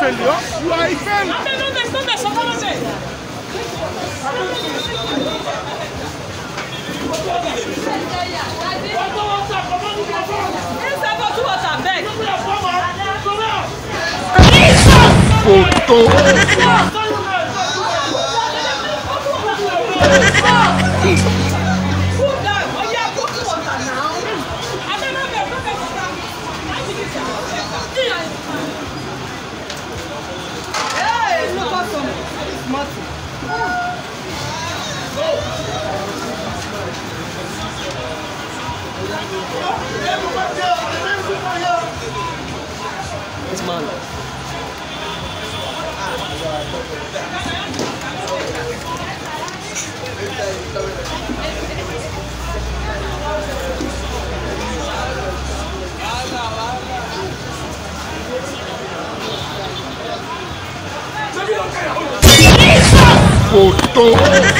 failure. You are a failure. This man. Photo.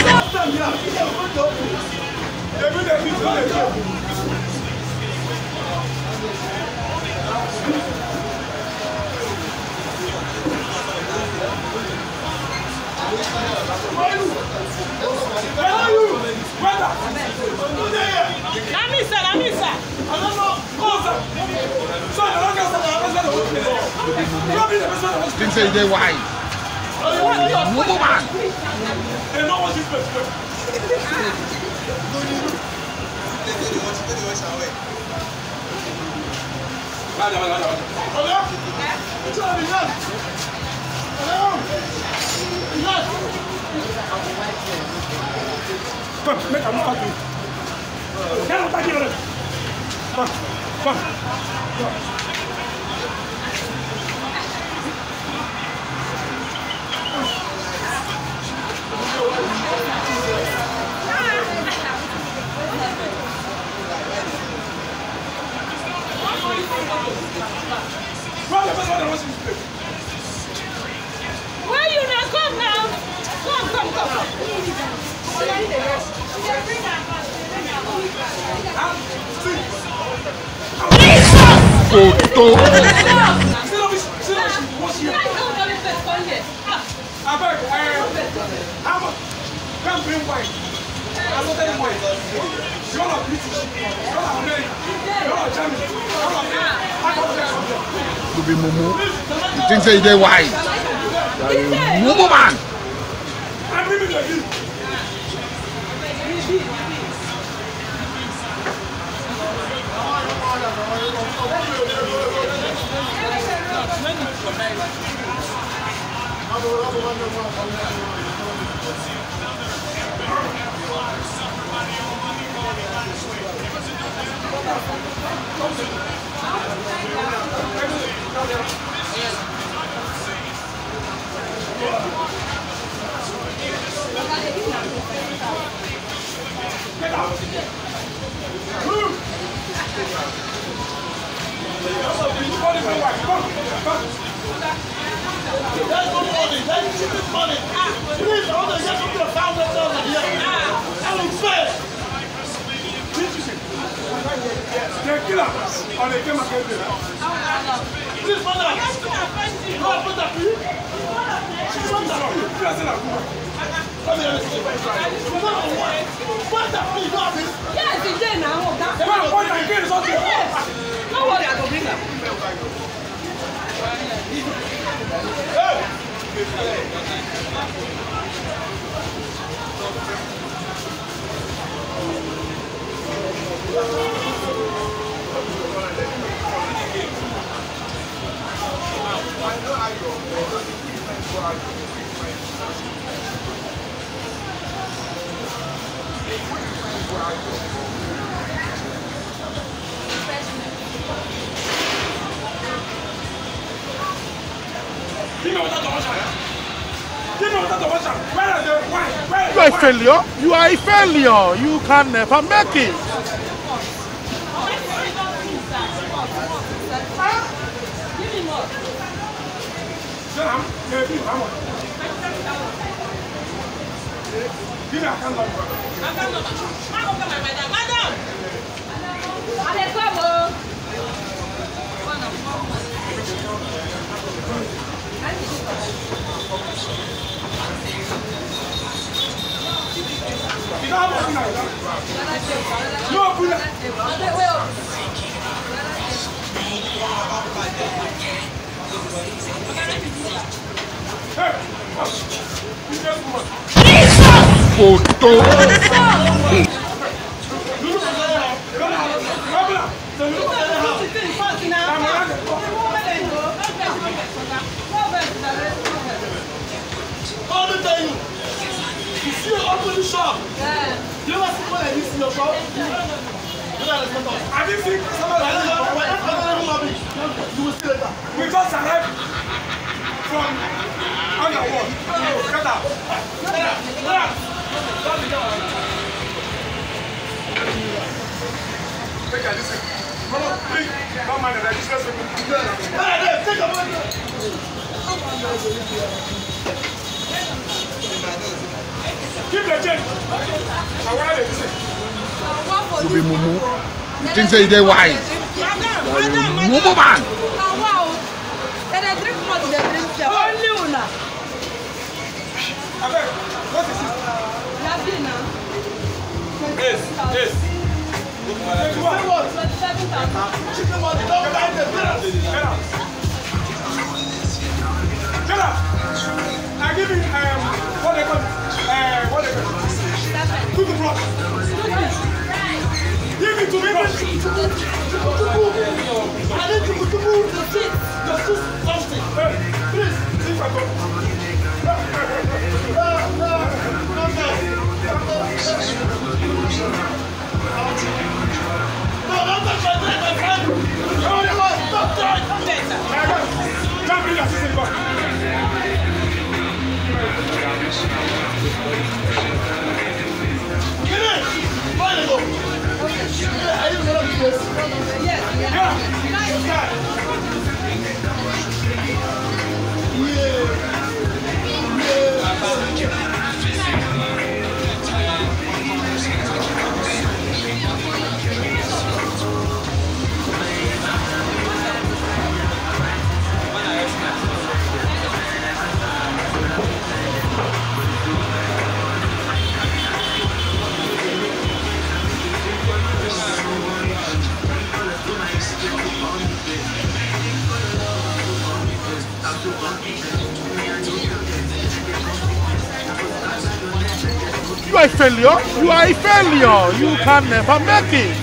Didn't say they why. Woman. Come, make a move at me. Come. Where you now? Come now. Come. Photo. Come bring wine. I'm not telling wine. You're not British. You're not American. You're not German. To be mumu. You think say they why? Mumu man. I'm bringing the bill. You are a failure. You are a failure. You can never make it. Photo. All the time. You see you open the shop. You ever see one like this in your shop? I didn't see somebody like this. You will see later. We just arrived from underworld. Get out. Get out. Take a listen. Come on, please. Don't mind the registration. Take a money. Keep the change. I want to listen. You be mumu. You think say they wise? Mumu man. Wow. Then I drink more than drink. Only una. Okay. What is it? Latina. Yes. What? 27,000. Chicken money. Don't buy them. Get out. Get out. I give you what they call it. To the block. Give it to me. I need to move the seat. Just do something. Please, see if I go. No, don't touch my friend. Stop trying. Jump in, assistant box. Get in! Finally go! Are you going to do this? Yes. Yeah! You are a failure. You are a failure. You can never make it.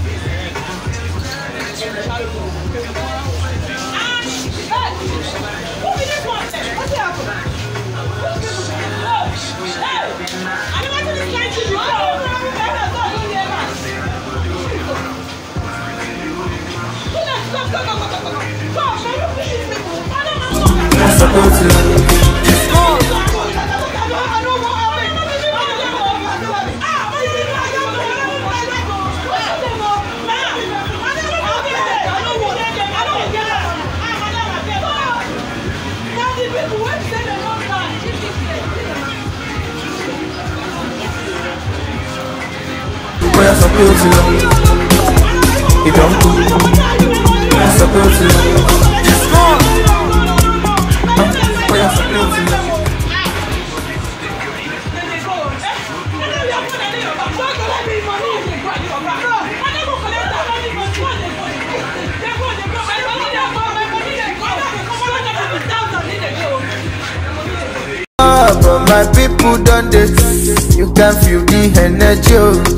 But my people done this. You can feel the energy.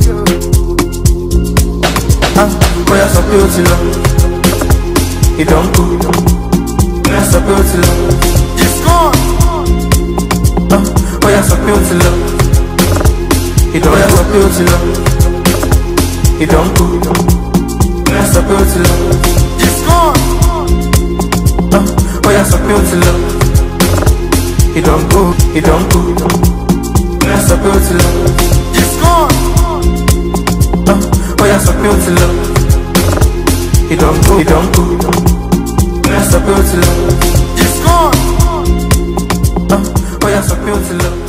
Boy, I'm so beautiful. It don't go. I'm so beautiful. It's gone. Boy, I'm so beautiful. It don't. I'm so beautiful. It don't go. I'm so beautiful. It's gone. Boy, I'm so beautiful. It don't go. That's a beauty love. It's gone. Oh, yeah, so beauty love. It don't go. That's a beauty love. It's gone. Oh, yeah, so beauty love.